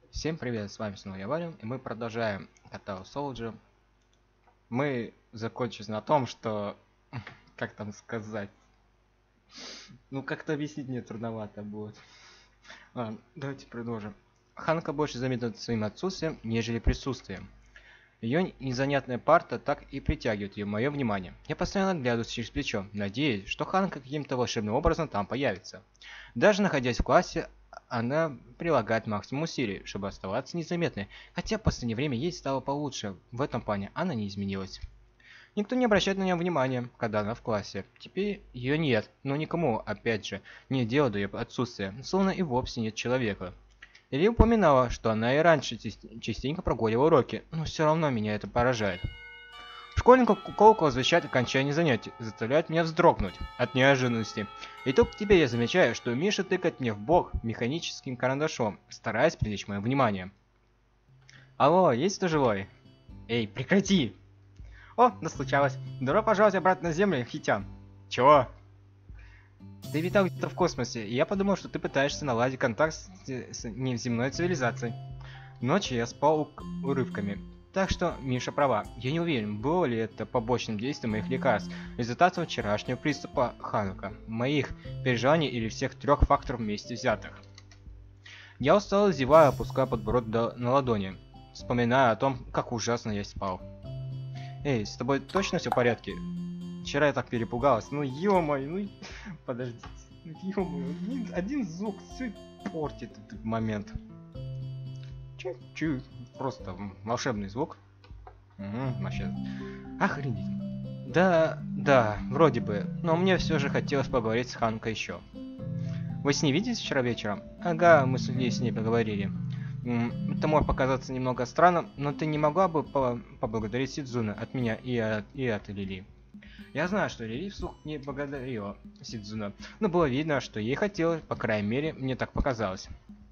Всем привет, с вами снова я, Варя, и мы продолжаем Катау Солджер. Мы закончили на том, что... Как там сказать? Ну, как-то объяснить мне трудновато будет. Ладно, давайте продолжим. Ханка больше заметна своим отсутствием, нежели присутствием. Ее незанятная парта так и притягивает ее мое внимание. Я постоянно глядываю через плечо, надеясь, что Ханка каким-то волшебным образом там появится. Даже находясь в классе, она прилагает максимум усилий, чтобы оставаться незаметной, хотя в последнее время ей стало получше. В этом плане она не изменилась. Никто не обращает на нее внимания, когда она в классе. Теперь ее нет, но никому, опять же, не дело до ее отсутствия, словно и вовсе нет человека. Или упоминала, что она и раньше частенько прогуливала уроки, но все равно меня это поражает. Школьник колокол возвещает окончание занятий, заставляет меня вздрогнуть от неожиданности. И тут теперь я замечаю, что Миша тыкает мне в бок механическим карандашом, стараясь привлечь мое внимание. Алло, есть кто живой? Эй, прекрати! О, достучалась. Добро пожаловать обратно на Землю, Хитян. Чего? Ты витал где-то в космосе, и я подумал, что ты пытаешься наладить контакт с невземной цивилизацией. Ночью я спал урывками. Так что Миша права. Я не уверен, было ли это побочным действием моих лекарств, результатом вчерашнего приступа Ханука, моих переживаний или всех трех факторов вместе взятых. Я устал, зевая, опуская подбородок на ладони, вспоминая о том, как ужасно я спал. Эй, с тобой точно все в порядке? Вчера я так перепугалась. Ну ё-моё, ну подождите. Ну ё-моё, один звук все портит этот момент. Чуть-чуть. Просто волшебный звук. Угу, вообще. Охренеть. Да, вроде бы. Но мне все же хотелось поговорить с Ханкой еще. Вы с ней виделись вчера вечером? Ага, мы с ней поговорили. Это может показаться немного странным, но ты не могла бы поблагодарить Сидзуна от меня и от Лили? Я знаю, что Лили вслух не благодарила Сидзуна, но было видно, что ей хотелось, по крайней мере, мне так показалось.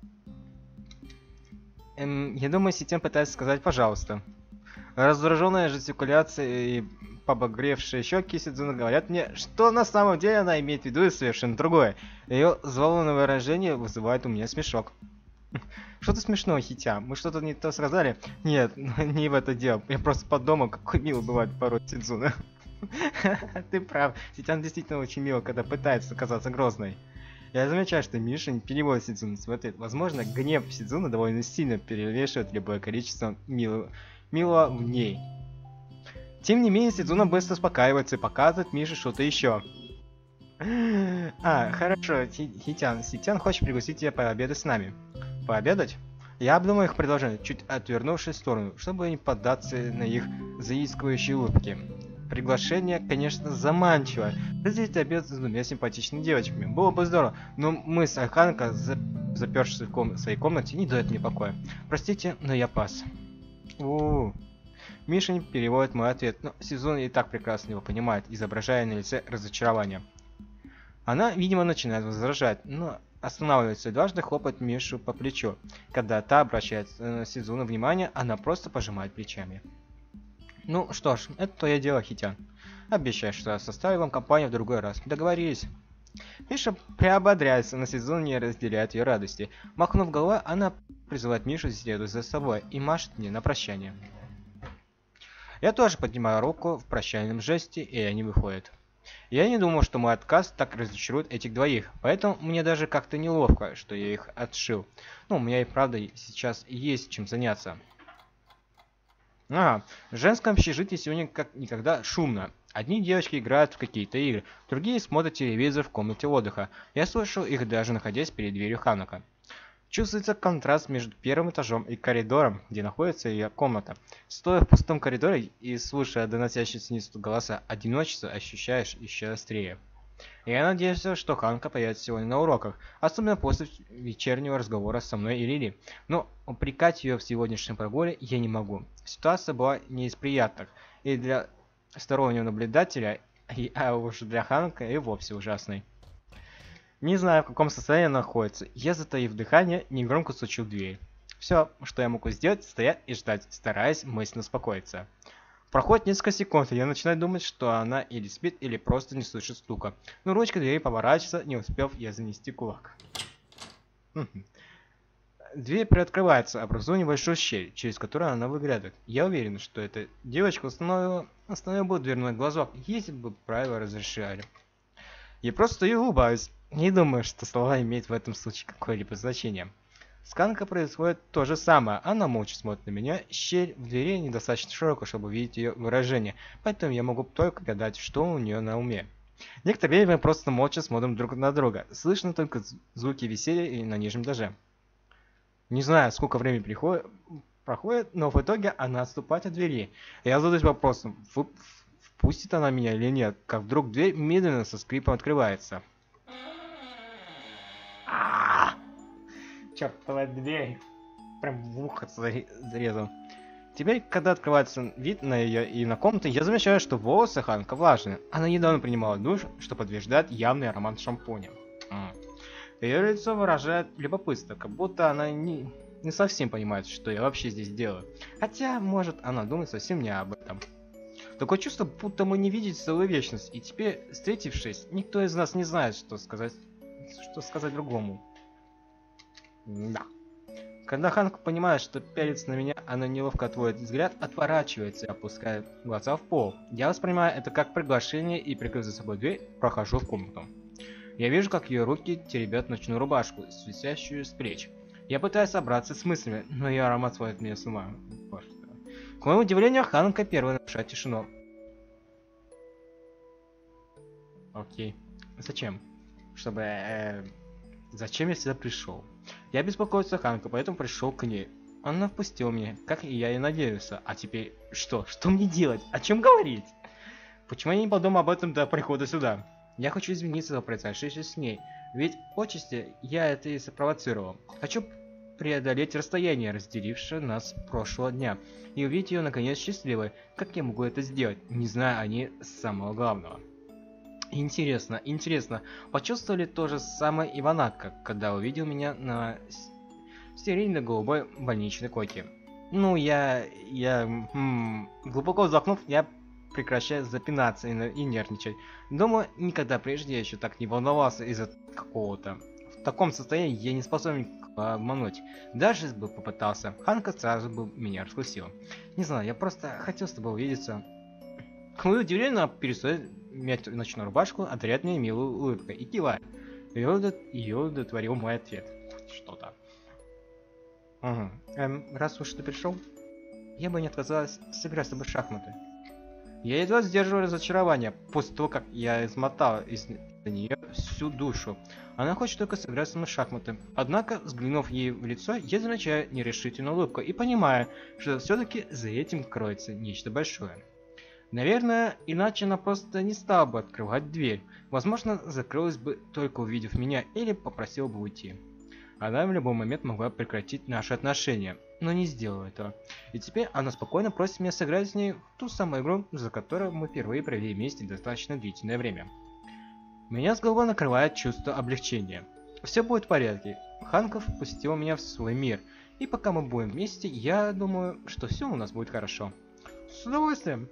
Я думаю, Ситен пытается сказать «пожалуйста». Раздраженная жестикуляция и побагревшие щеки Сидзуна говорят мне, что на самом деле она имеет в виду и совершенно другое. Ее взволнованное выражение вызывает у меня смешок. Что-то смешное, Хитя. Мы что-то не то сказали? Нет, не в это дело. Я просто подумал, какой милый бывает порой Сидзуна. Ты прав. Ситян действительно очень мило, когда пытается казаться грозной. Я замечаю, что Миша не переводит Сидзуна в ответ. Возможно, гнев Сидзуна довольно сильно перевешивает любое количество милого в ней. Тем не менее, Сидзуна быстро успокаивается и показывает Мише что-то еще. Хорошо, Ситян хочет пригласить тебя пообедать с нами. Пообедать? Я обдумал их предложение, чуть отвернувшись в сторону, чтобы не поддаться на их заискивающие улыбки. Приглашение, конечно, заманчиво. Разделить обед с двумя симпатичными девочками. Было бы здорово, но мы с Аханко, запершись в своей комнате, не дают мне покоя. Простите, но я пас. Миша не переводит мой ответ, но Сидзуна и так прекрасно его понимает, изображая на лице разочарование. Она, видимо, начинает возражать, но останавливается и дважды хлопает Мишу по плечу. Когда та обращает на Сидзуна внимание, она просто пожимает плечами. Ну что ж, это твое дело, Хитян. Обещаю, что я составлю вам компанию в другой раз. Договорились. Миша приободряется, но Сидзуна не разделяет ее радости. Махнув головой, она призывает Мишу следовать за собой и машет мне на прощание. Я тоже поднимаю руку в прощальном жесте, и они выходят. Я не думал, что мой отказ так разочарует этих двоих, поэтому мне даже как-то неловко, что я их отшил. Ну, у меня и правда сейчас есть чем заняться. В женском общежитии сегодня как никогда шумно. Одни девочки играют в какие-то игры, другие смотрят телевизор в комнате отдыха. Я слышал их даже находясь перед дверью Ханака. Чувствуется контраст между первым этажом и коридором, где находится ее комната. Стоя в пустом коридоре и слушая доносящиеся снизу голоса, одиночество ощущаешь еще острее. Я надеюсь, что Ханка появится сегодня на уроках, особенно после вечернего разговора со мной и Лили. Но упрекать ее в сегодняшнем прогуле я не могу. Ситуация была не из приятных, и для стороннего наблюдателя, а уж для Ханка и вовсе ужасной. Не знаю, в каком состоянии она находится. Я, затаив дыхание, негромко стучу в дверь. Все, что я могу сделать, стоять и ждать, стараясь мысленно успокоиться. Проходит несколько секунд, и я начинаю думать, что она или спит, или просто не слышит стука. Но ручка двери поворачивается, не успев я занести кулак. Дверь приоткрывается, образуя небольшую щель, через которую она выглядывает. Я уверен, что эта девочка установила бы дверной глазок, если бы правила разрешали. Я просто стою и улыбаюсь. Не думаю, что слова имеют в этом случае какое-либо значение. С Канко происходит то же самое. Она молча смотрит на меня. Щель в двери недостаточно широкая, чтобы увидеть ее выражение, поэтому я могу только гадать, что у нее на уме. Некоторое время мы просто молча смотрим друг на друга. Слышно только звуки веселья и на нижнем этаже. Не знаю, сколько времени проходит, но в итоге она отступает от двери. Я задаюсь вопросом, впустит она меня или нет, как вдруг дверь медленно со скрипом открывается. Чертова дверь. Прям в ухо зарезал. Теперь, когда открывается вид на ее и на комнату, я замечаю, что волосы Ханка влажные. Она недавно принимала душ, что подтверждает явный аромат шампуня. Ее лицо выражает любопытство, как будто она не совсем понимает, что я вообще здесь делаю. Хотя, может, она думает совсем не об этом. Такое чувство, будто мы не виделись целую вечность, и теперь, встретившись, никто из нас не знает, что сказать другому. Да. Когда Ханка понимает, что пялится на меня, она неловко отводит взгляд, отворачивается и опускает глаза в пол. Я воспринимаю это как приглашение и, прикрыв за собой дверь, прохожу в комнату. Я вижу, как ее руки теребят ночную рубашку, свисящую с плеч. Я пытаюсь собраться с мыслями, но ее аромат сводит меня с ума. К моему удивлению, Ханка первая нарушает тишину. Окей. Зачем? Зачем я сюда пришел? Я беспокоился о Ханке, поэтому пришел к ней. Она впустила меня, как и я и надеялся. А теперь что? Что мне делать? О чем говорить? Почему я не подумал об этом до прихода сюда? Я хочу извиниться за произошедшее с ней, ведь отчасти я это и спровоцировал. Хочу преодолеть расстояние, разделившее нас прошлого дня, и увидеть ее наконец счастливой. Как я могу это сделать, не зная о ней самого главного? Интересно, почувствовали то же самое Иванатка, когда увидел меня на стерильно-голубой больничной койке. Ну, глубоко вздохнув, я прекращаю запинаться и нервничать. Думаю, никогда прежде я еще так не волновался из-за какого-то. В таком состоянии я не способен обмануть. Даже если бы попытался, Ханка сразу бы меня раскусила. Не знаю, я просто хотел с тобой увидеться. К моему удивлению, она перестает мять ночную рубашку, одаряет меня милой улыбкой и кивает. Ее удовлетворил мой ответ. Что-то. Угу. Раз уж ты пришел, я бы не отказалась сыграть с тобой в шахматы. Я едва сдерживаю разочарование после того, как я измотал из нее всю душу. Она хочет только сыграть со мной в шахматы. Однако, взглянув ей в лицо, я замечаю нерешительную улыбку и понимаю, что все-таки за этим кроется нечто большое. Наверное, иначе она просто не стала бы открывать дверь. Возможно, закрылась бы, только увидев меня, или попросила бы уйти. Она в любой момент могла прекратить наши отношения, но не сделала этого. И теперь она спокойно просит меня сыграть с ней в ту самую игру, за которую мы впервые провели вместе достаточно длительное время. Меня с головой накрывает чувство облегчения. Все будет в порядке. Ханка впустила меня в свой мир, и пока мы будем вместе, я думаю, что все у нас будет хорошо. С удовольствием.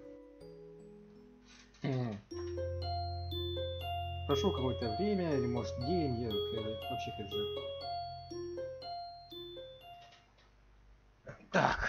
Прошло какое-то время, или может день, я вообще хз. Так.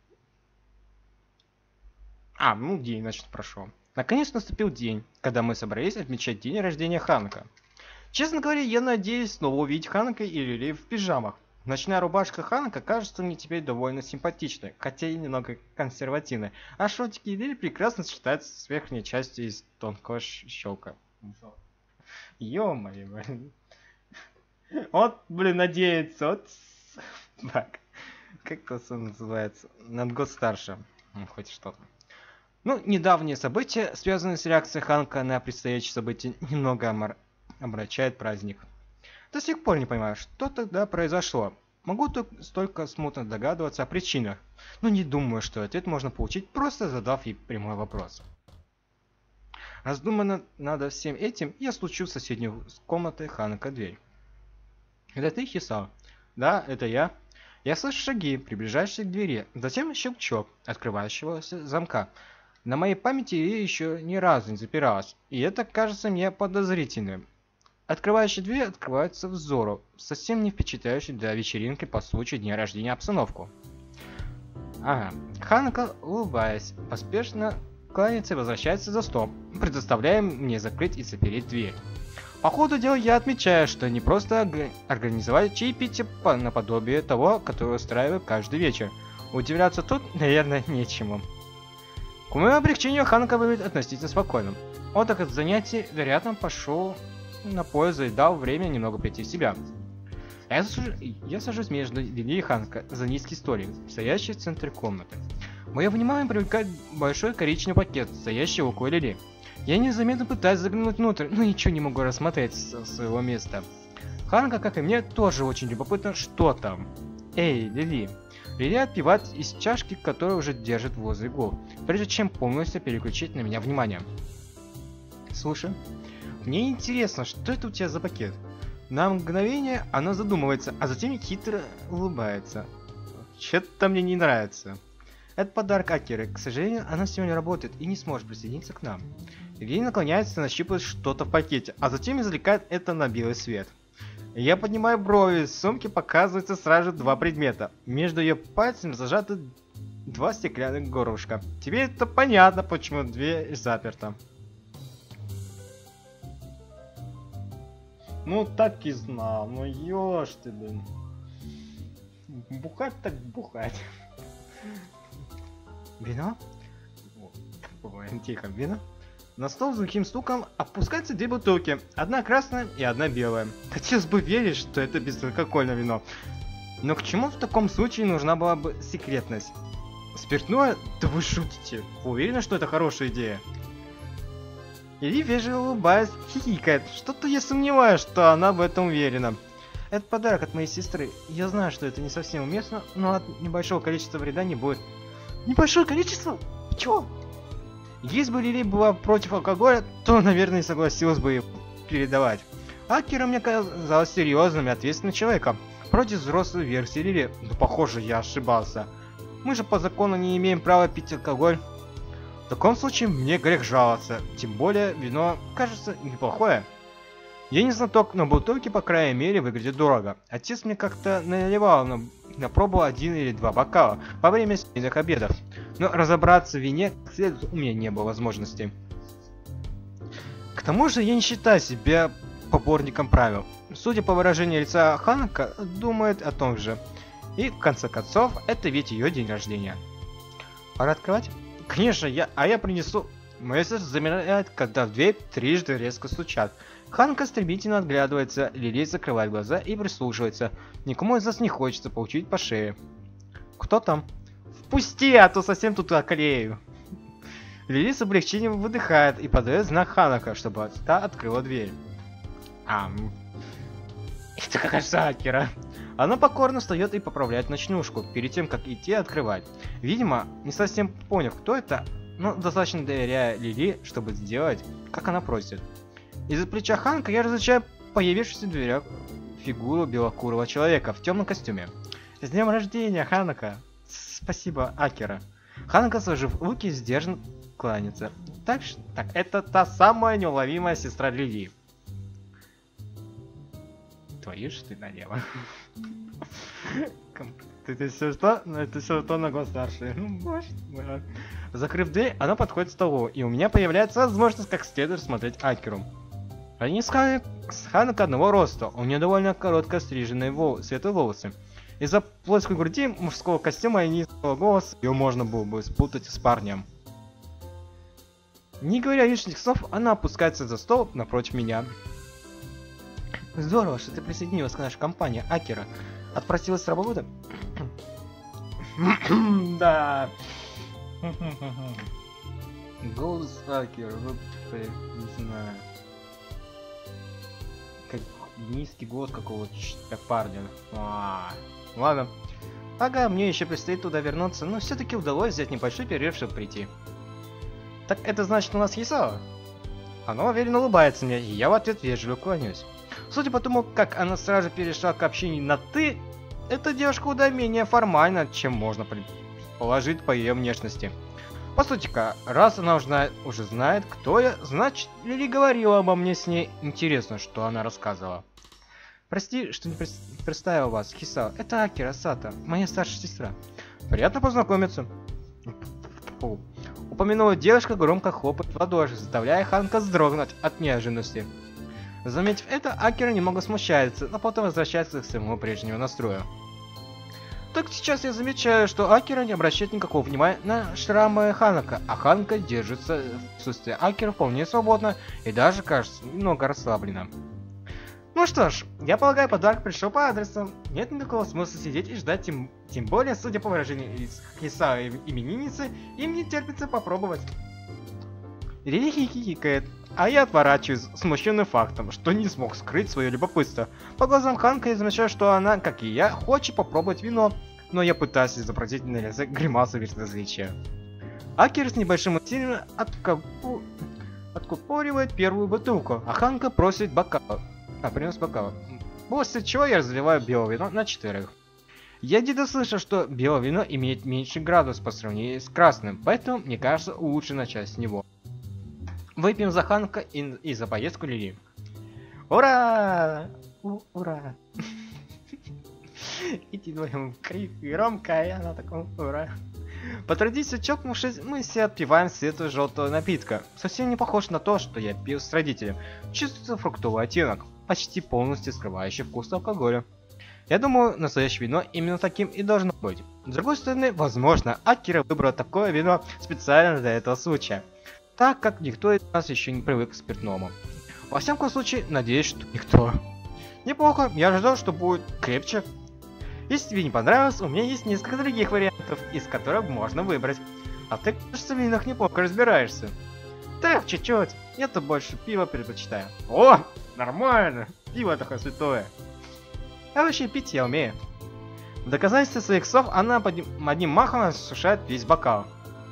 Ну день, значит, прошел. Наконец наступил день, когда мы собрались отмечать день рождения Ханка. Честно говоря, я надеюсь снова увидеть Ханка и Лили в пижамах. Ночная рубашка Ханка кажется мне теперь довольно симпатичной, хотя и немного консервативной, а шортики и Лили прекрасно сочетаются с верхней частью из тонкого щелка. Ё-моё, блин. Вот, блин, надеется, вот. Так, как это называется? На год старше. Хоть что-то. Недавние события, связанные с реакцией Ханка на предстоящие события, немного омрачает праздник. До сих пор не понимаю, что тогда произошло. Могу только смутно догадываться о причинах, но не думаю, что ответ можно получить, просто задав ей прямой вопрос. Раздуманно над всем этим, я стучу в соседнюю комнату Ханка дверь. Это ты, Хисао? Да, это я. Я слышу шаги, приближающиеся к двери, затем щелчок открывающегося замка. На моей памяти я еще ни разу не запиралась, и это кажется мне подозрительным. Открывающая дверь открывается взору, совсем не впечатляющей для вечеринки по случаю дня рождения обстановку. Ага. Ханако, улыбаясь, поспешно кланяется и возвращается за стол, предоставляя мне закрыть и запереть дверь. По ходу дела я отмечаю, что не просто организовать чаепитие наподобие того, которое устраиваю каждый вечер. Удивляться тут, наверное, нечему. К моему облегчению Ханако выглядит относительно спокойным. Он так от занятий, вероятно, пошел на пользу и дал время немного прийти в себя. Я сажусь между Лили и Ханако за низкий столик, стоящий в центре комнаты. Мое внимание привлекает большой коричневый пакет, стоящий около Лили. Я незаметно пытаюсь заглянуть внутрь, но ничего не могу рассмотреть со своего места. Ханако, как и мне, тоже очень любопытно, что там. Эй, Лили. Лили отпивает из чашки, которую уже держит возле губ, прежде чем полностью переключить на меня внимание. Слушай, мне интересно, что это у тебя за пакет? На мгновение она задумывается, а затем хитро улыбается. Что-то мне не нравится. Это подарок Акиры. К сожалению, она сегодня работает и не сможет присоединиться к нам. Лили наклоняется и нащупывает что-то в пакете, а затем извлекает это на белый свет. Я поднимаю брови, в сумке показывается сразу два предмета. Между ее пальцами зажаты два стеклянных горлышка. Теперь это понятно, почему дверь заперта. Ну так и знал, ну ёж ты, блин. Бухать так бухать. Вино? Тихо, вино? На стол с глухим стуком опускаются две бутылки, одна красная и одна белая. Хотелось бы верить, что это безалкогольное вино. Но к чему в таком случае нужна была бы секретность? Спиртное? Да вы шутите. Вы уверены, что это хорошая идея? Лили, вежливо улыбаясь, хихикает. Что-то я сомневаюсь, что она в этом уверена. Это подарок от моей сестры. Я знаю, что это не совсем уместно, но от небольшого количества вреда не будет. Небольшое количество? Чего? Если бы Лили была против алкоголя, то, наверное, согласилась бы его передавать. Акира мне казалась серьезным и ответственным человеком. Против взрослой версии Лили, но похоже, я ошибался. Мы же по закону не имеем права пить алкоголь. В таком случае мне грех жаловаться, тем более вино, кажется, неплохое. Я не знаток, но бутылки, по крайней мере, выглядят дорого. Отец мне как-то наливал, напробовал 1 или 2 бокала во время семейных обедов. Но разобраться в вине как следует у меня не было возможности. К тому же я не считаю себя поборником правил. Судя по выражению лица Ханако, думает о том же. И в конце концов, это ведь ее день рождения. Пора открывать? Конечно, я принесу. Мое сердце замирает, когда в дверь трижды резко стучат. Ханако стремительно отглядывается, Лили закрывает глаза и прислушивается. Никому из нас не хочется получить по шее. Кто там? Впусти, а то совсем тут оклею. Лили с облегчением выдыхает и подает знак Ханако, чтобы та открыла дверь. Это какая-то Акира. Она покорно встает и поправляет ночнушку, перед тем, как идти открывать. Видимо, не совсем поняв, кто это, но достаточно доверяя Лили, чтобы сделать, как она просит. Из-за плеча Ханако я различаю появившуюся в дверях фигуру белокурого человека в темном костюме. С днем рождения, Ханако! Спасибо, Акира. Ханако, сложив руки, сдержанно кланяется. Так, это та самая неуловимая сестра Лили. Твою ж ты надела. Это все что? Это все то на год старше. Закрыв дверь, она подходит к столу, и у меня появляется возможность как следует смотреть Акиру. Они с Ханако одного роста, у нее довольно коротко стриженные светлые волосы. Из-за плоской груди, мужского костюма и низкого голоса ее можно было бы спутать с парнем. Не говоря лишних слов, она опускается за стол напротив меня. Здорово, что ты присоединилась к нашей компании, Акира. Отпросилась с работы? Да. Голос Акира, не знаю. Как низкий голос какого-то парня. Ладно. Ага, мне еще предстоит туда вернуться, но все-таки удалось взять небольшой перерыв, чтобы прийти. Так это значит, у нас есть сало? Она уверенно улыбается мне, и я в ответ вежливо кланяюсь. Судя по тому, как она сразу перешла к общению на «ты», эта девушка куда менее формальна, чем можно предположить по ее внешности. По раз она уже знает, кто я, значит, Лили говорила обо мне с ней. Интересно, что она рассказывала. Прости, что не представил вас, Хисао. Это Акира Сато, моя старшая сестра. Приятно познакомиться. Упомянула девушка, громко хлопает в ладоши, заставляя Ханка вздрогнуть от неожиданности. Заметив это, Акира немного смущается, но потом возвращается к своему прежнему настрою. Так сейчас я замечаю, что Акира не обращает никакого внимания на шрамы Ханака, а Ханка держится в присутствии Акира вполне свободно и даже, кажется, немного расслабленно. Ну что ж, я полагаю, подарок пришел по адресу. Нет никакого смысла сидеть и ждать, тем более, судя по выражению из Хисао именинницы, им не терпится попробовать. Лили хихикает, а я отворачиваюсь, смущенный фактом, что не смог скрыть свое любопытство. По глазам Ханка я замечаю, что она, как и я, хочет попробовать вино, но я пытаюсь изобразить на лице гримасу безразличия. Акира с небольшим усилием откупоривает первую бутылку, а Ханка просит бокал. Принес бокал. После чего я разливаю белое вино на 4. Я где-то слышал, что белое вино имеет меньший градус по сравнению с красным, поэтому, мне кажется, лучше начать с него. Выпьем за Ханка и за поездку Лили. Ура! Ура! И вдвоем крик громко, и она такая ура. По традиции, чокнувшись, мы все отпиваем светлого желтого напитка. Совсем не похож на то, что я пил с родителем. Чувствуется фруктовый оттенок, почти полностью скрывающий вкус алкоголя. Я думаю, настоящее вино именно таким и должно быть. С другой стороны, возможно, Акира выбрал такое вино специально для этого случая, так как никто из нас еще не привык к спиртному. Во всяком случае, надеюсь, что никто. Неплохо, я ожидал, что будет крепче. Если тебе не понравилось, у меня есть несколько других вариантов, из которых можно выбрать. А ты, кажется, в винах неплохо разбираешься. Так, чуть-чуть. Я-то больше пива предпочитаю. О, нормально. Пиво такое святое. А вообще пить я умею. В доказательство своих слов она одним махом осушает весь бокал.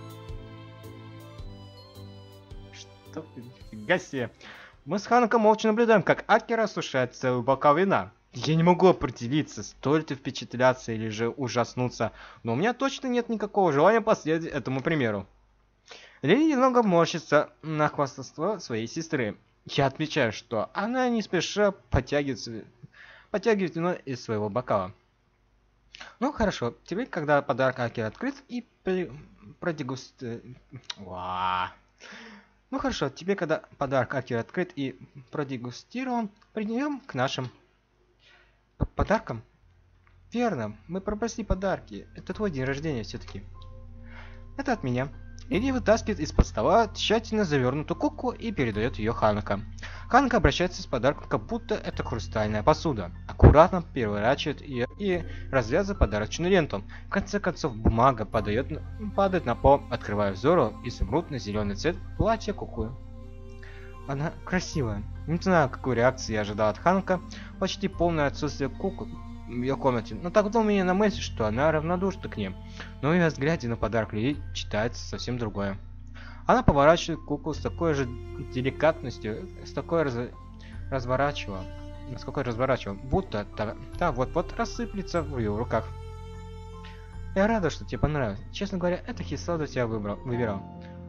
Что ты, нифига себе. Мы с Ханком молча наблюдаем, как Акира осушает целый бокал вина. Я не могу определиться, стоит ли впечатляться или же ужаснуться, но у меня точно нет никакого желания последовать этому примеру. Лили немного морщится на хвастовство своей сестры. Я отмечаю, что она не спеша подтягивает вино из своего бокала. Ну хорошо, теперь, когда подарок Акира открыт и Ну хорошо, теперь, когда подарок Акира открыт и продегустирован, придем к нашим подаркам. Верно, мы пропасли подарки. Это твой день рождения все-таки. Это от меня. Лили вытаскивает из-под стола тщательно завернутую куклу и передает ее Ханака. Ханака обращается с подарком, как будто это хрустальная посуда. Аккуратно переворачивает ее и развязывает подарочную ленту. В конце концов, бумага падает на пол, открывая взору изумрудно-зеленый цвет платья куклы. Она красивая. Не знаю, какой реакции я ожидал от Ханака. Почти полное отсутствие кукол в ее комнате. Но так у меня на мысли, что она равнодушна к ним. Но и во взгляде на подарок Лили читается совсем другое. Она поворачивает куклу с такой же деликатностью, с такой разворачивала, будто та вот-вот рассыплется в ее руках. Я рада, что тебе понравилось. Честно говоря, это Хисао для тебя выбирал.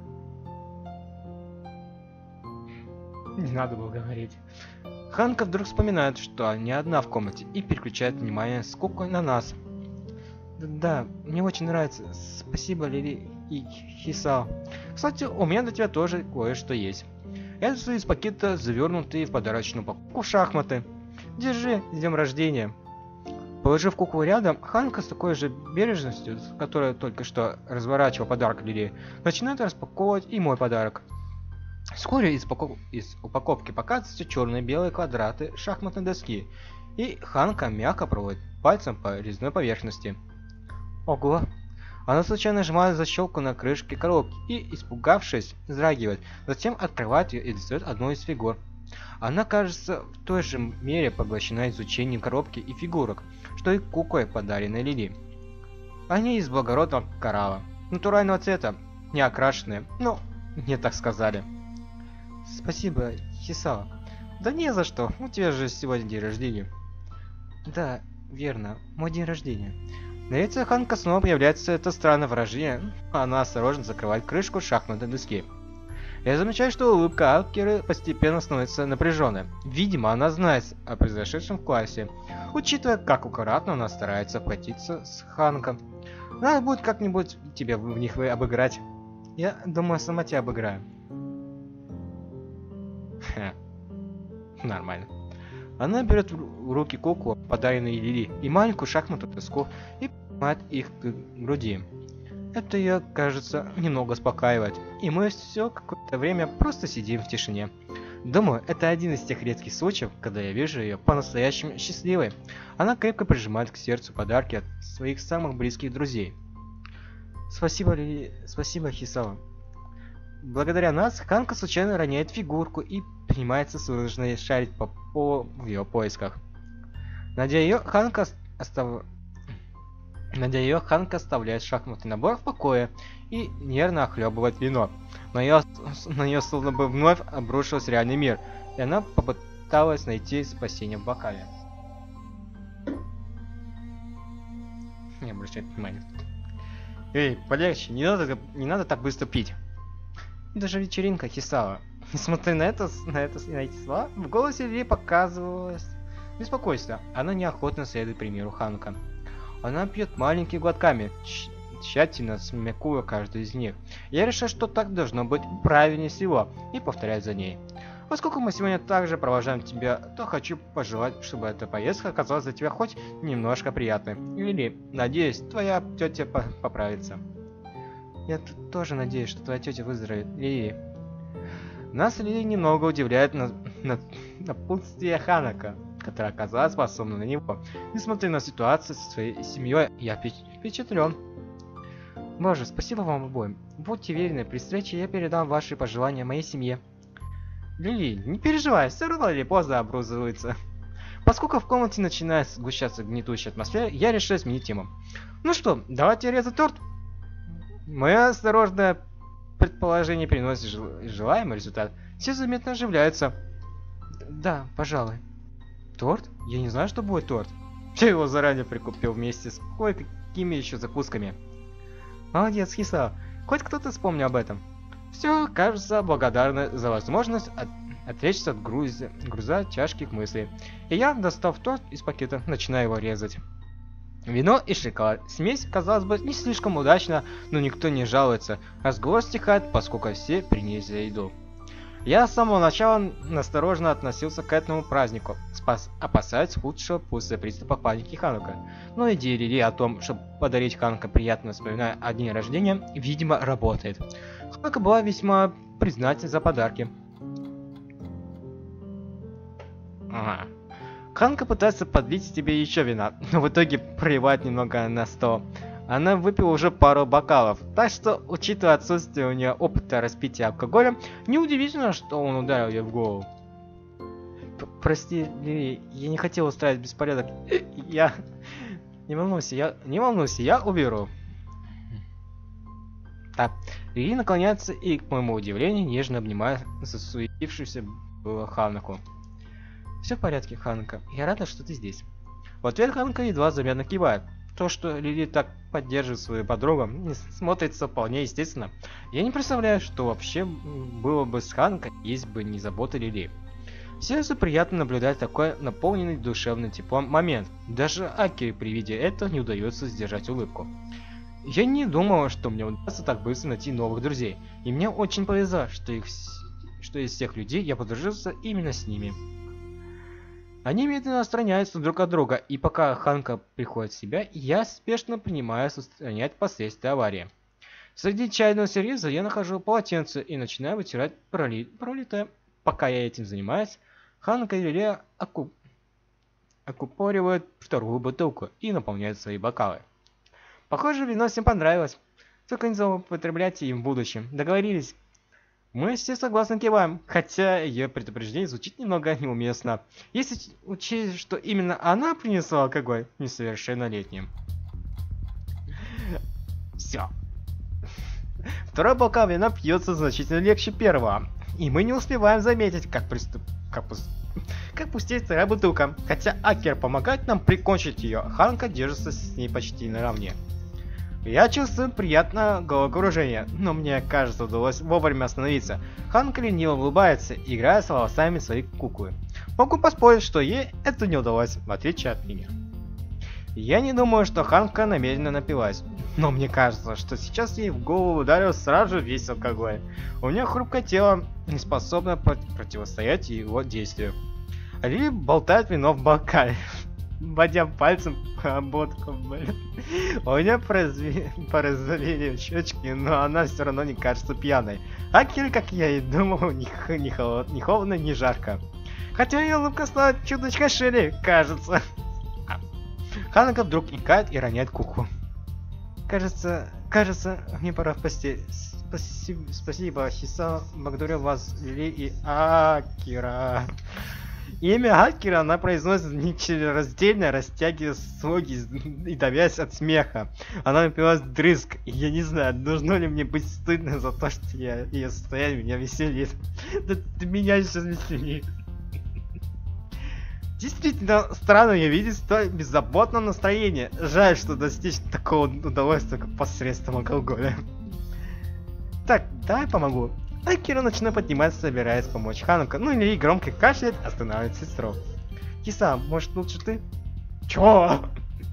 Не надо было говорить. Ханка вдруг вспоминает, что не одна в комнате, и переключает внимание с куклы на нас. Да, мне очень нравится. Спасибо, Лили и Хисао. Кстати, у меня для тебя тоже кое-что есть. Я достаю из пакета завернутые в подарочную упаковку шахматы. Держи, с днем рождения. Положив куклу рядом, Ханка с такой же бережностью, с которой только что разворачивал подарок Лили, начинает распаковывать и мой подарок. Вскоре из упаковки показываются черные и белые квадраты шахматной доски, и Ханка мягко проводит пальцем по резной поверхности. Ого! Она случайно нажимает защелку на крышке коробки и, испугавшись, вздрагивает, затем открывает ее и достает одну из фигур. Она, кажется, в той же мере поглощена изучением коробки и фигурок, что и куклой, подаренной Лили. Они из благородного коралла, натурального цвета, не окрашенные, но мне так сказали. Спасибо, Хисао. Да не за что, у тебя же сегодня день рождения. Да, верно, мой день рождения. На лице Ханка снова появляется это странное выражение. Она осторожно закрывает крышку шахматной доски. Я замечаю, что улыбка Акиры постепенно становится напряженной. Видимо, она знает о произошедшем в классе, учитывая, как аккуратно она старается обходиться с Ханком. Надо будет как-нибудь тебя в них обыграть. Я думаю, сама тебя обыграю. Нормально. Она берет в руки куклу, подаренную Лили, и маленькую шахматную доску, и поднимает их к груди. Это ее, кажется, немного успокаивает, и мы все какое-то время просто сидим в тишине. Думаю, это один из тех редких случаев, когда я вижу ее по-настоящему счастливой. Она крепко прижимает к сердцу подарки от своих самых близких друзей. Спасибо, Лили, спасибо, Хисава. Благодаря нас, Ханка случайно роняет фигурку и принимается судорожно шарить по полу в ее поисках. Надя ее Ханка оставляет шахматный набор в покое и нервно охлебывает вино. На нее словно бы вновь обрушился реальный мир, и она попыталась найти спасение в бокале. Не обращай внимания. Эй, полегче, не надо так быстро пить. Даже вечеринка, Хисава. Несмотря на эти слова, в голосе Ли показывалось беспокойство. Она неохотно следует примеру Ханка. Она пьет маленькими глотками, тщательно смакуя каждый из них. Я решил, что так должно быть правильнее всего, и повторяю за ней. Поскольку мы сегодня также провожаем тебя, то хочу пожелать, чтобы эта поездка оказалась для тебя хоть немножко приятной. Лили, надеюсь, твоя тетя поправится. Я тоже надеюсь, что твоя тетя выздоровеет, Лили. Нас Лили немного удивляет напутствие Ханака, которая оказалась способна на него. Несмотря на ситуацию со своей семьей, я впечатлен. Боже, спасибо вам обоим. Будьте уверены, при встрече я передам ваши пожелания моей семье. Лили, не переживай, все равно или поздно образуется. Поскольку в комнате начинает сгущаться гнетущая атмосфера, я решил сменить тему. Ну что, давайте резать торт? Мое осторожное предположение приносит желаемый результат. Все заметно оживляются. Да, пожалуй. Торт? Я не знаю, что будет торт. Я его заранее прикупил вместе с кое-какими еще закусками. Молодец, Хисао. Хоть кто-то вспомнил об этом. Все, кажется, благодарны за возможность отречься от груза тяжких мыслей. И я, достав торт из пакета, начинаю его резать. Вино и шоколад. Смесь, казалось бы, не слишком удачна, но никто не жалуется. Разговор стихает, поскольку все принялись за еду. Я с самого начала осторожно относился к этому празднику, опасаясь худшего после приступа паники Ханука. Но идея Лили о том, чтобы подарить Ханука приятное воспоминание о дне рождения, видимо, работает. Ханука была весьма признательна за подарки. Ага. Ханка пытается подлить тебе еще вина, но в итоге проливает немного на стол. Она выпила уже пару бокалов, так что, учитывая отсутствие у нее опыта распития алкоголя, неудивительно, что он ударил ее в голову. Прости, Лили, я не хотел устраивать беспорядок. Я... Не волнуйся, я уберу. Так, Лили наклоняется и, к моему удивлению, нежно обнимает засуетившуюся Ханаку. Все в порядке, Ханка. Я рада, что ты здесь. В ответ Ханка едва заметно кивает. То, что Лили так поддерживает свою подругу, смотрится вполне естественно. Я не представляю, что вообще было бы с Ханкой, если бы не забота Лили. Сердцу приятно наблюдать такой наполненный душевным теплом момент. Даже Акире при виде этого не удается сдержать улыбку. Я не думала, что мне удастся так быстро найти новых друзей. И мне очень повезло, что из всех людей я подружился именно с ними. Они медленно отстраняются друг от друга, и пока Ханка приходит в себя, я спешно принимаюсь устранять последствия аварии. Среди чайного сервиза я нахожу полотенце и начинаю вытирать пролитое. Пока я этим занимаюсь, Ханка и Лили оккупоривают вторую бутылку и наполняют свои бокалы. Похоже, вино всем понравилось. Только не злоупотребляйте им в будущем. Договорились? Мы все согласно киваем, хотя ее предупреждение звучит немного неуместно, если учесть, что именно она принесла алкоголь несовершеннолетним. Все. Второй бокал вина пьется значительно легче первого, и мы не успеваем заметить, как пустеет вторая бутылка. Хотя Акер помогает нам прикончить ее, Ханка держится с ней почти наравне. Я чувствую приятное головокружение, но мне кажется, удалось вовремя остановиться. Ханка лениво улыбается, играя с волосами своей куклы. Могу поспорить, что ей это не удалось, в отличие от меня. Я не думаю, что Ханка намеренно напилась, но мне кажется, что сейчас ей в голову ударил сразу же весь алкоголь. У нее хрупкое тело, не способно противостоять его действию. Лили болтает вино в бокале, водя пальцем по ободкам. У нее порозовели щечки, но она все равно не кажется пьяной. Акер, как я и думал, ни холодно, ни жарко. Хотя ее улыбка стала чуточку шире, кажется. Ханка вдруг икает и роняет куклу. Кажется, мне пора в постель. Спасибо, Хиса, благодарю вас, Лили и Акера. Имя Акера она произносит нечленораздельно, растягивая слоги и давясь от смеха. Она напилась дрызг, и я не знаю, должно ли мне быть стыдно за то, что ее состояние меня веселит. Да ты меня сейчас веселит. Действительно странно ее видеть в столь беззаботном настроении. Жаль, что достичь такого удовольствия только посредством алкоголя. Так, давай помогу. Акера начинает подниматься, собираясь помочь Ханука. Ну или громко кашляет, останавливает сестру. Киса, может лучше ты? Чё?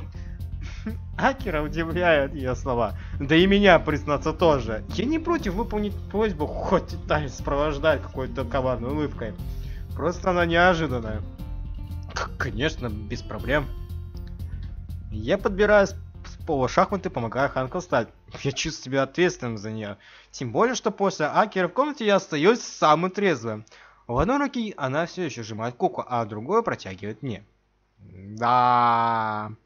Акера удивляет ее слова. Да и меня, признаться, тоже. Я не против выполнить просьбу, хоть и та сопровождает какой-то коварной улыбкой. Просто она неожиданная. Конечно, без проблем. Я подбираю с пола шахматы, помогаю Ханку встать. Я чувствую себя ответственным за нее. Тем более, что после Акера в комнате я остаюсь самым трезвым. В одной руке она все еще сжимает куклу, а другую протягивает мне. Да.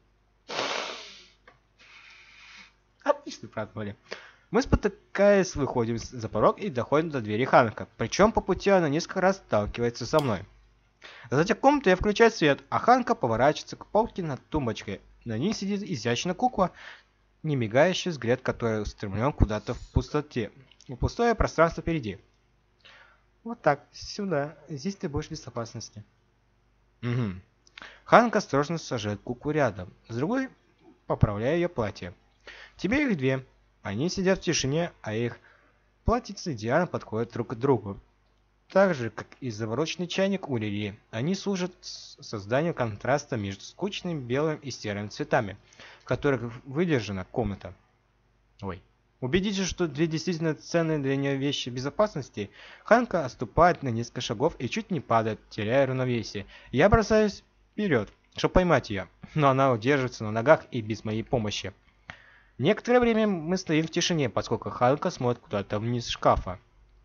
Отлично продумали. Мы, спотыкаясь, выходим за порог и доходим до двери Ханка. Причем по пути она несколько раз сталкивается со мной. Затем в комнату я включаю свет, а Ханка поворачивается к полке над тумбочкой. На ней сидит изящная кукла, не мигающий взгляд, который устремлен куда-то в пустоте. В пустое пространство впереди. Вот так, сюда. Здесь ты будешь в безопасности. Угу. Ханка осторожно сажает куклу рядом. С другой поправляя ее платье. Тебе их две. Они сидят в тишине, а их платьицы идеально подходят друг к другу. Так же, как и завороченный чайник у Лили, они служат созданию контраста между скучным белым и серым цветами, в которых выдержана комната. Убедитесь, что две действительно ценные для нее вещи безопасности, Ханка отступает на несколько шагов и чуть не падает, теряя равновесие. Я бросаюсь вперед, чтобы поймать ее, но она удерживается на ногах и без моей помощи. Некоторое время мы стоим в тишине, поскольку Ханка смотрит куда-то вниз шкафа.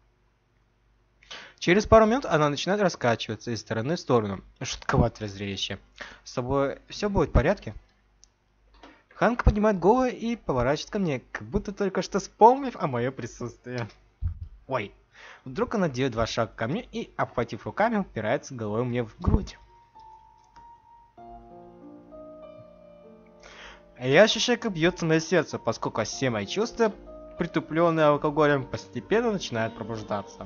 Через пару минут она начинает раскачиваться из стороны в сторону. Шутковатое зрелище. С тобой все будет в порядке? Ханка поднимает голову и поворачивается ко мне, как будто только что вспомнив о моем присутствии. Ой. Вдруг она делает два шага ко мне и, обхватив руками, упирается головой мне в грудь. Я ощущаю, как бьется мое сердце, поскольку все мои чувства, притупленные алкоголем, постепенно начинают пробуждаться.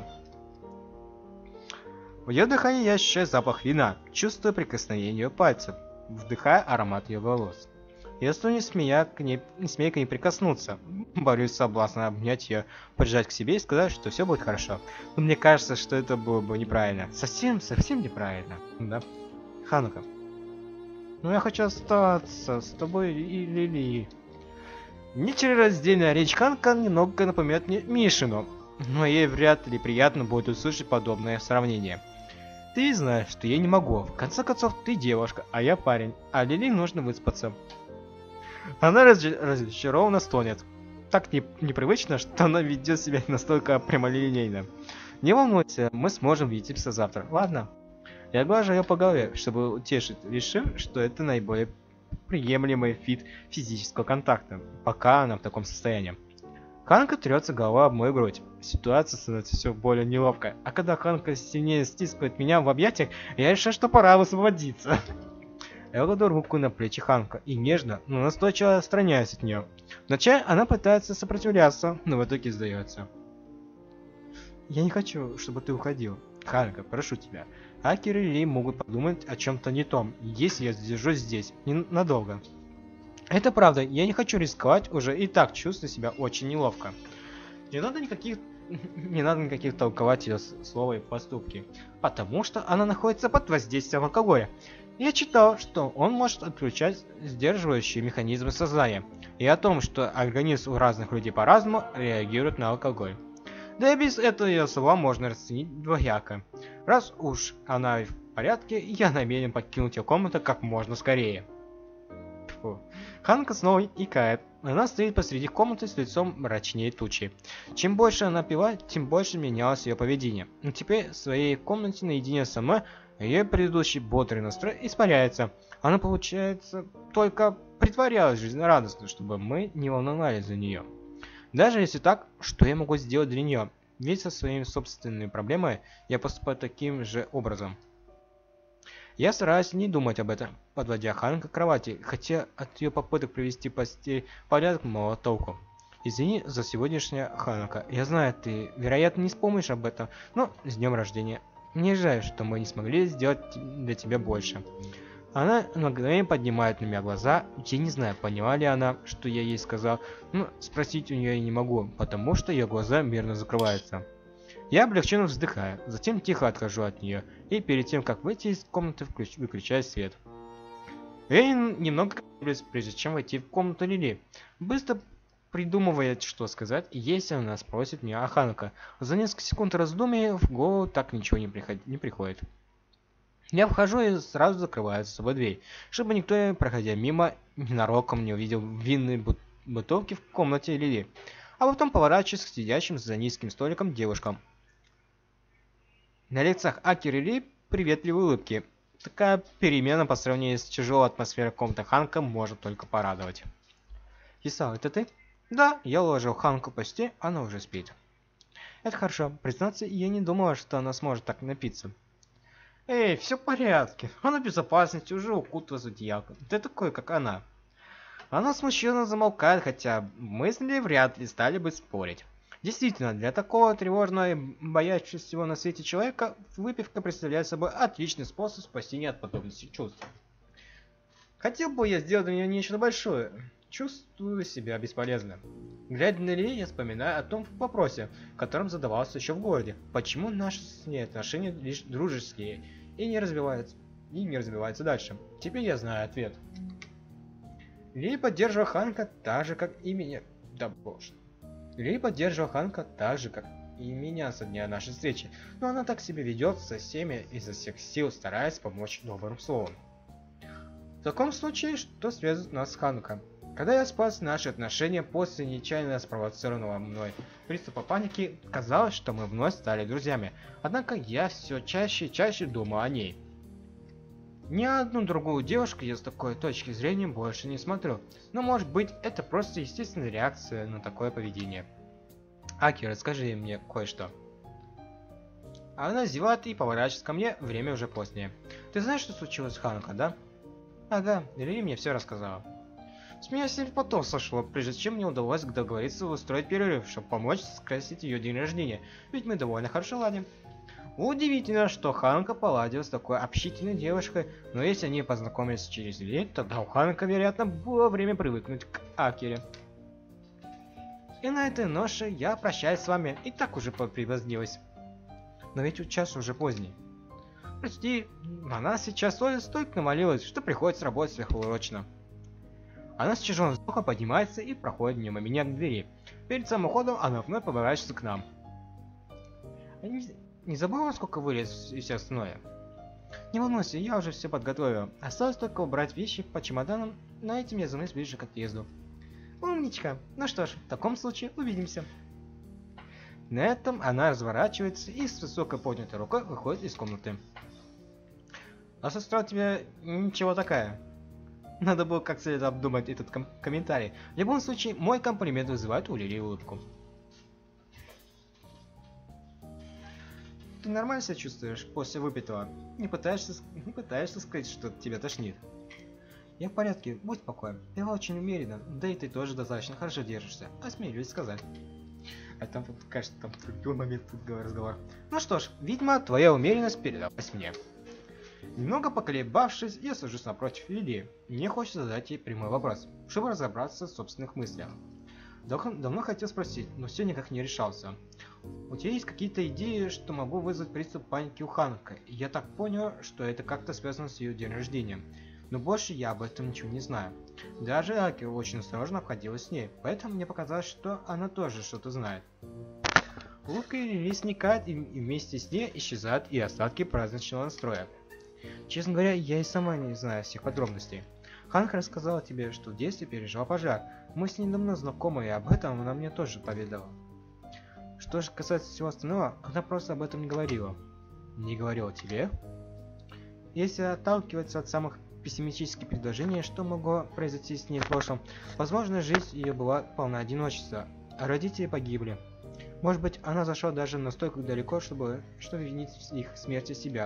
В ее дыхании я ощущаю запах вина, чувствую прикосновение ее пальцев, вдыхая аромат ее волос. Я стою, не смея к ней прикоснуться, борюсь с соблазном обнять ее, прижать к себе и сказать, что все будет хорошо. Но мне кажется, что это было бы неправильно. Совсем неправильно. Да? Ханука. Ну я хочу остаться с тобой и Лили. Нечленораздельная речь Ханка немного напоминает мне Мишину, но ей вряд ли приятно будет услышать подобное сравнение. Ты знаешь, что я не могу. В конце концов, ты девушка, а я парень, а Лили нужно выспаться. Она разочарованно стонет. Так непривычно, что она ведет себя настолько прямолинейно. Не волнуйся, мы сможем видеться завтра, ладно? Я глажу ее по голове, чтобы утешить, решив, что это наиболее приемлемый вид физического контакта, пока она в таком состоянии. Ханка трется головой об мою грудь. Ситуация становится все более неловкой, а когда Ханка сильнее стискивает меня в объятиях, я решаю, что пора высвободиться. Я кладу руку на плечи Ханка и нежно, но настойчиво отстраняюсь от нее. Вначале она пытается сопротивляться, но в итоге сдается. Я не хочу, чтобы ты уходил. Ханка, прошу тебя. Акер и Ли могут подумать о чем-то не том, если я задержусь здесь ненадолго. Это правда, я не хочу рисковать, уже и так чувствую себя очень неловко. Не надо никаких толковать ее слова и поступки, потому что она находится под воздействием алкоголя. Я читал, что он может отключать сдерживающие механизмы сознания, и о том, что организм у разных людей по-разному реагирует на алкоголь. Да и без этого ее слова можно расценить двояко. Раз уж она в порядке, я намерен покинуть ее комнату как можно скорее. Фу. Ханка снова икает. Она стоит посреди комнаты с лицом мрачнее тучи. Чем больше она пила, тем больше менялось ее поведение. Но теперь в своей комнате наедине со мной ее предыдущий бодрый настрой испаряется. Она, получается, только притворялась жизнерадостной, чтобы мы не волновались за нее. Даже если так, что я могу сделать для нее? Ведь со своими собственными проблемами я поступаю таким же образом. Я стараюсь не думать об этом, подводя Ханка к кровати, хотя от ее попыток привести постель в порядок мало толку. Извини за сегодняшнее, Ханака. Я знаю, ты, вероятно, не вспомнишь об этом, но с днем рождения. Мне жаль, что мы не смогли сделать для тебя больше. Она на мгновение поднимает на меня глаза. Я не знаю, поняла ли она, что я ей сказал, но спросить у нее я не могу, потому что ее глаза мирно закрываются. Я облегченно вздыхаю, затем тихо отхожу от нее, и перед тем, как выйти из комнаты, выключаю свет. Я немного колеблюсь, прежде чем войти в комнату Лили, быстро придумывая, что сказать, если она спросит меня о Ханака. За несколько секунд раздумий в голову так ничего не приходит. Я вхожу и сразу закрываю за собой дверь, чтобы никто, проходя мимо, ненароком не увидел винные бутылки в комнате Лили. А потом поворачиваюсь к сидящим за низким столиком девушкам. На лицах Акер и Ли приветливые улыбки. Такая перемена по сравнению с тяжелой атмосферой комнаты Ханка может только порадовать. Исао, это ты? Да, я уложил Ханку в постель, она уже спит. Это хорошо. Признаться, я не думала, что она сможет так напиться. Эй, все в порядке. Она в безопасности, уже укуталась в одеялко. Ты такой, как она. Она смущенно замолкает, хотя мысли вряд ли стали бы спорить. Действительно, для такого тревожного и боящегося всего на свете человека, выпивка представляет собой отличный способ спасения от подобных чувств. Хотел бы я сделать для нее нечто большое. Чувствую себя бесполезным. Глядя на Ли, я вспоминаю о том вопросе, которым задавался еще в городе. Почему наши с ней отношения лишь дружеские и не развиваются дальше? Теперь я знаю ответ. Ли поддерживала Ханка так же, как и меня. Да боже. Ли поддерживала Ханка так же, как и меня со дня нашей встречи, но она так себя ведет со всеми изо всех сил, стараясь помочь добрым словом. В таком случае, что связывает нас с Ханком? Когда я спас наши отношения после нечаянно спровоцированного мной приступа паники, казалось, что мы вновь стали друзьями, однако я все чаще и чаще думал о ней. Ни одну другую девушку я с такой точки зрения больше не смотрю, но может быть это просто естественная реакция на такое поведение. Аки, расскажи мне кое-что. Она зевает и поворачивается ко мне, время уже позднее. Ты знаешь, что случилось с Ханако, да? Ага, Лили мне все рассказала. С меня 7 потом сошло, прежде чем мне удалось договориться устроить перерыв, чтобы помочь скрасить ее день рождения, ведь мы довольно хорошо ладим. Удивительно, что Ханка поладил с такой общительной девушкой, но если они познакомились через лет, тогда у Ханка, вероятно, было время привыкнуть к Акере. И на этой ноше я прощаюсь с вами, и так уже припозднилась. Но ведь час уже поздний. Прости, она сейчас столько навалилась, что приходится работать сверхурочно. Она с тяжелым вздохом поднимается и проходит мимо меня к двери. Перед самым уходом она вновь поворачивается к нам. Не забыла, сколько вылез и все остальное? Не волнуйся, я уже все подготовил. Осталось только убрать вещи по чемоданам, но этим я займусь ближе к отъезду. Умничка. Ну что ж, в таком случае увидимся. На этом она разворачивается и с высоко поднятой рукой выходит из комнаты. А сестра у тебя ничего такая. Надо было как следует обдумать этот комментарий. В любом случае, мой комплимент вызывает у Лили улыбку. Ты нормально себя чувствуешь после выпитого? Не пытаешься скрыть, что тебя тошнит? Я в порядке, будь спокоен. Ты очень умеренно, да и ты тоже достаточно хорошо держишься, осмелюсь сказать. А там, кажется, там другой момент, тут разговор. Ну что ж, видимо, твоя умеренность передалась мне. Немного поколебавшись, я сажусь напротив Лилии. Мне хочется задать ей прямой вопрос, чтобы разобраться в собственных мыслях. Давно хотел спросить, но все никак не решался. У тебя есть какие-то идеи, что могу вызвать приступ паники у Ханка? И я так понял, что это как-то связано с ее день рождения. Но больше я об этом ничего не знаю. Даже Аки очень осторожно обходилась с ней, поэтому мне показалось, что она тоже что-то знает. Улыбка Лили сникает, и вместе с ней исчезают и остатки праздничного настроя. Честно говоря, я и сама не знаю всех подробностей. Ханка рассказала тебе, что в детстве пережила пожар. Мы с ней давно знакомы, и об этом она мне тоже поведала. Что же касается всего остального, она просто об этом не говорила. Не говорила тебе? Если отталкиваться от самых пессимистических предложений, что могло произойти с ней в прошлом, возможно, жизнь ее была полна одиночества, а родители погибли. Может быть, она зашла даже настолько далеко, чтобы винить в их смерти себя.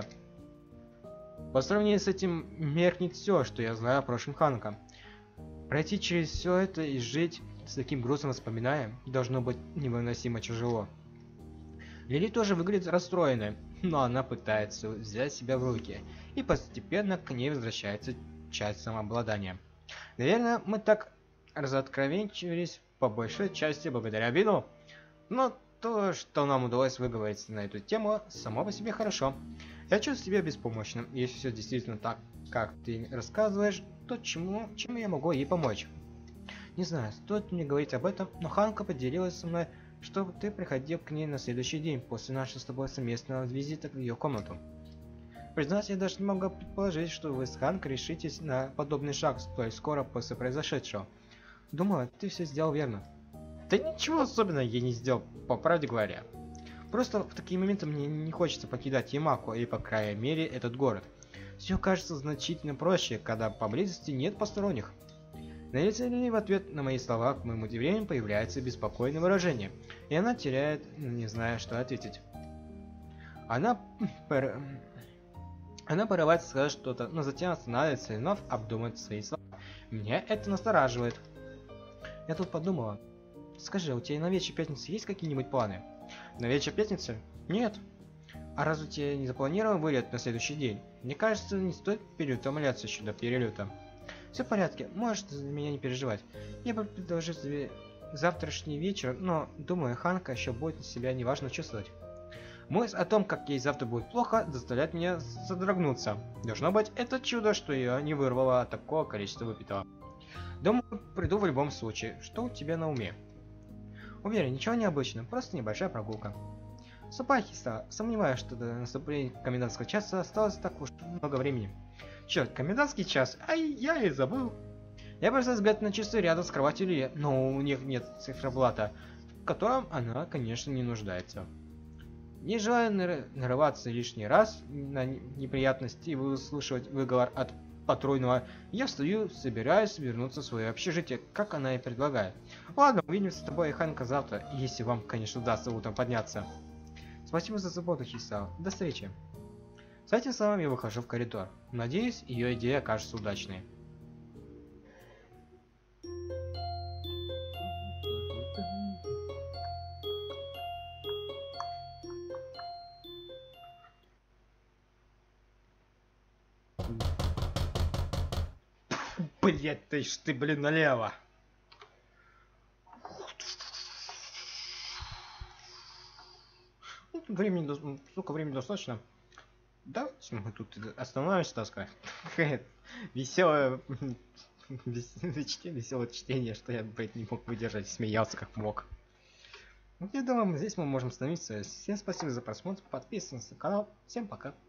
По сравнению с этим меркнет все, что я знаю о прошлом Ханка. Пройти через все это и жить с таким грустным воспоминанием должно быть невыносимо тяжело. Лили тоже выглядит расстроенной, но она пытается взять себя в руки, и постепенно к ней возвращается часть самообладания. Наверное, мы так разоткровенчивались по большой части благодаря вину, но то, что нам удалось выговориться на эту тему, само по себе хорошо. Я чувствую себя беспомощным, если все действительно так, как ты рассказываешь, то чем я могу ей помочь? Не знаю, стоит мне говорить об этом, но Ханка поделилась со мной, что ты приходил к ней на следующий день после нашего с тобой совместного визита в ее комнату. Признаться, я даже не могу предположить, что вы с Ханкой решитесь на подобный шаг столь скоро после произошедшего. Думаю, ты все сделал верно. Да ничего особенного я не сделал, по правде говоря. Просто в такие моменты мне не хочется покидать Ямаку, или по крайней мере этот город. Все кажется значительно проще, когда поблизости нет посторонних. На лице Лили в ответ на мои слова, к моему удивлению, появляется беспокойное выражение, и она теряет, не зная, что ответить. Она порывается сказать что-то, но затем останавливается и вновь обдумывает свои слова. Меня это настораживает. Я тут подумала. Скажи, у тебя на вечер пятницы есть какие-нибудь планы? На вечер пятницы? Нет. А раз у тебя не запланирован вылет на следующий день? Мне кажется, не стоит переутомляться еще до перелета. Все в порядке, можешь за меня не переживать. Я бы предложил тебе завтрашний вечер, но думаю, Ханка еще будет себя неважно чувствовать. Мысль о том, как ей завтра будет плохо, заставляет меня содрогнуться. Должно быть, это чудо, что ее не вырвало от такого количества выпитого. Думаю, приду в любом случае. Что у тебя на уме? Уверен, ничего необычного, просто небольшая прогулка. Ступай, Хиса, сомневаюсь, что до наступления комендантского часа осталось так уж много времени. Черт, комендантский час, ай, я и забыл. Я бросаю взгляд на часы рядом с кроватью Лили, но у них нет циферблата, в котором она, конечно, не нуждается. Не желая нарываться лишний раз на неприятности и выслушивать выговор от патрульного, я встаю, собираюсь вернуться в свое общежитие, как она и предлагает. Ладно, увидимся с тобой и Ханка завтра, если вам, конечно, удастся утром подняться. Спасибо за заботу, Хисао. До встречи. С этим словом я выхожу в коридор. Надеюсь, ее идея окажется удачной. Блять, ты, блин, налево. Времени, сколько времени достаточно? Да, мы тут остановимся, так сказать. Веселое чтение, что я, блядь, не мог выдержать, смеялся как мог. Я думаю, здесь мы можем остановиться. Всем спасибо за просмотр, подписывайтесь на канал, всем пока.